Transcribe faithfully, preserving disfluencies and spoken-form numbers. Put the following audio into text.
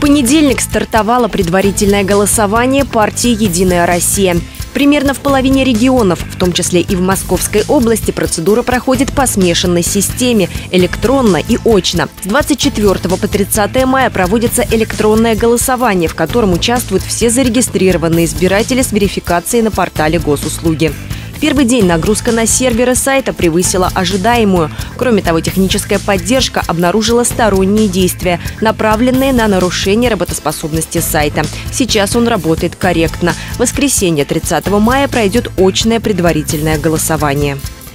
понедельник стартовало предварительное голосование партии «Единая Россия». Примерно в половине регионов, в том числе и в Московской области, процедура проходит по смешанной системе – электронно и очно. С двадцать четвёртого по тридцатое мая проводится электронное голосование, в котором участвуют все зарегистрированные избиратели с верификацией на портале госуслуги. В первый день нагрузка на серверы сайта превысила ожидаемую. Кроме того, техническая поддержка обнаружила сторонние действия, направленные на нарушение работоспособности сайта. Сейчас он работает корректно. В воскресенье тридцатого мая пройдет очное предварительное голосование.